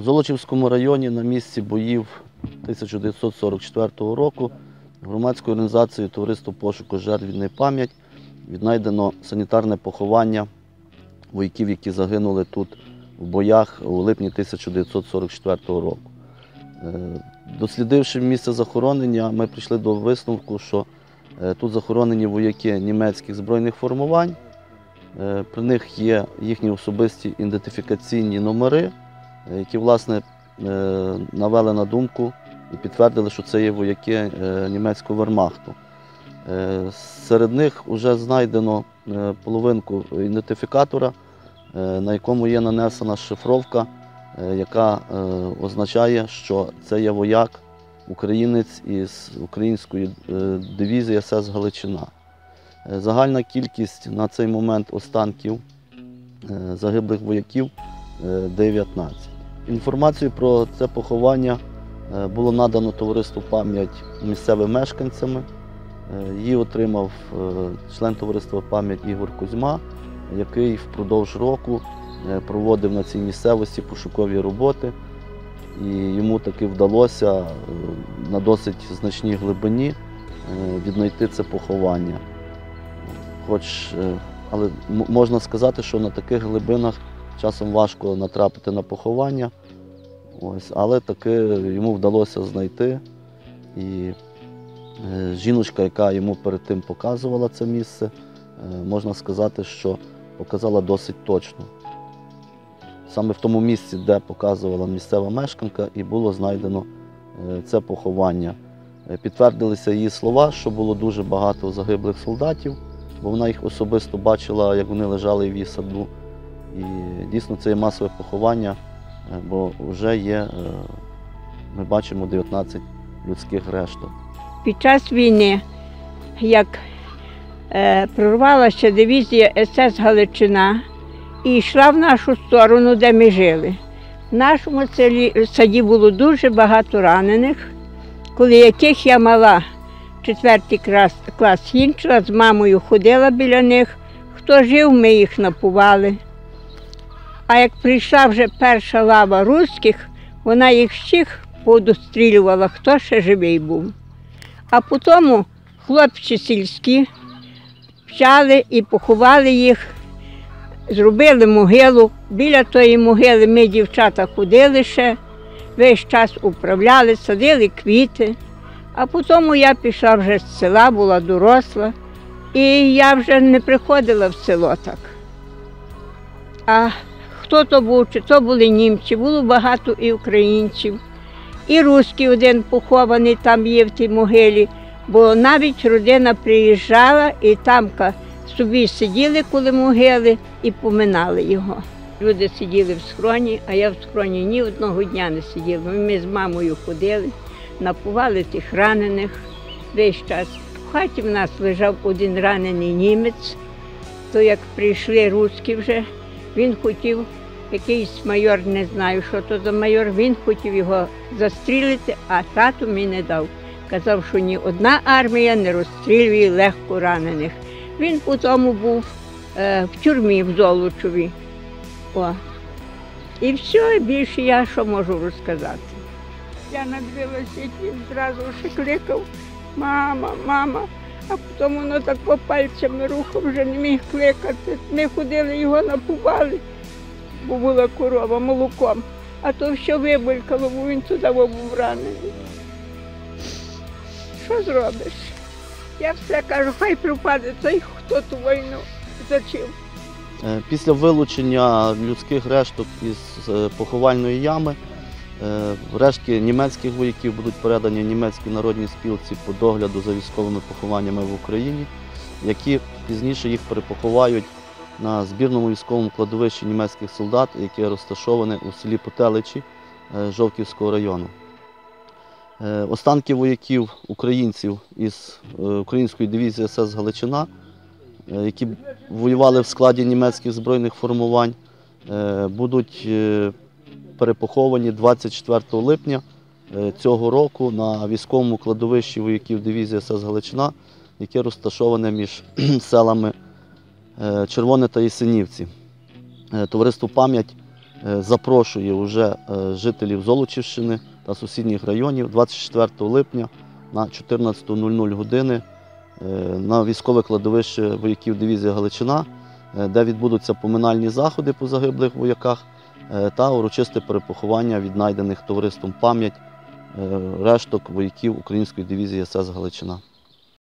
У Золочівському районі на місці боїв 1944 року громадською організацією «Товариство пошуку жертв війни пам'ять» віднайдено санітарне поховання вояків, які загинули тут в боях у липні 1944 року. Дослідивши місце захоронення, ми прийшли до висновку, що тут захоронені вояки німецьких збройних формувань. При них є їхні особисті ідентифікаційні номери, які, власне, навели на думку і підтвердили, що це є вояки німецького вермахту. Серед них вже знайдено половинку ідентифікатора, на якому є нанесена шифровка, яка означає, що це є вояк, українець із української дивізії СС «Галичина». Загальна кількість на цей момент останків загиблих вояків – 19. Інформацію про це поховання було надано товариству «Пам'ять» місцевими мешканцями. Її отримав член товариства «Пам'ять» Ігор Кузьма, який впродовж року проводив на цій місцевості пошукові роботи. І йому таки вдалося на досить значній глибині віднайти це поховання. Але можна сказати, що на таких глибинах часом важко натрапити на поховання, але таки йому вдалося знайти. І жіночка, яка йому перед тим показувала це місце, можна сказати, що показала досить точно. Саме в тому місці, де показувала місцева мешканка, і було знайдено це поховання. Підтвердилися її слова, що було дуже багато загиблих солдатів, бо вона їх особисто бачила, як вони лежали в її саду. І дійсно це є масове поховання, бо вже є, ми бачимо, 19 людських решток. Під час війни, як прорвалася дивізія СС «Галичина» і йшла в нашу сторону, де ми жили, в нашому саді було дуже багато ранених, коли яких я мала 4 клас кінчила, з мамою ходила біля них, хто жив, ми їх напували. А як прийшла вже перша лава руських, вона їх всіх подострілювала, хто ще живий був. А потім хлопці сільські взяли і поховали їх, зробили могилу. Біля тої могили ми, дівчата, ходили ще, весь час управляли, садили квіти. А потім я пішла вже з села, була доросла, і я вже не приходила в село так. А хто то був, чи то були німці, було багато і українців, і руський один похований там є в тій могилі, бо навіть родина приїжджала і там собі сиділи коло могили і поминали його. Люди сиділи в схроні, а я в схроні ні одного дня не сиділа. Ми з мамою ходили, напували тих ранених весь час. В хаті в нас лежав один ранений німець, то як прийшли руські вже, він хотів, якийсь майор, не знаю, що то за майор, він хотів його застрілити, а тату мені не дав. Казав, що ні одна армія не розстрілює легко ранених. Він потім був в тюрмі в Золочеві. І все, більше я що можу розказати. Я надивилася, як він зразу ще кликав: «Мама, мама», а потім воно так по пальцями рухав, вже не міг кликати. Ми ходили, його напували, бо була корова, молоком. А то все вибулькало, бо він туди був ранений. Що зробиш? Я все кажу, хай пропаде той, хто ту війну зачив. Після вилучення людських решток із поховальної ями, рештки німецьких вояків будуть передані Німецькій народній спілці по догляду за військовими похованнями в Україні, які пізніше їх перепоховають на збірному військовому кладовищі німецьких солдат, яке розташоване у селі Потеличі Жовківського району. Останки вояків українців із української дивізії СС «Галичина», які воювали в складі німецьких збройних формувань, будуть перепоховані 24 липня цього року на військовому кладовищі вояків дивізії СС «Галичина», яке розташоване між селами Червоне та Єсенівці. Товариство «Пам'ять» запрошує вже жителів Золочівщини та сусідніх районів 24 липня на 14:00 години на військове кладовище вояків дивізії Галичина, де відбудуться поминальні заходи по загиблих вояках та урочисте перепоховання віднайдених товариством пам'ять решток вояків української дивізії СС Галичина.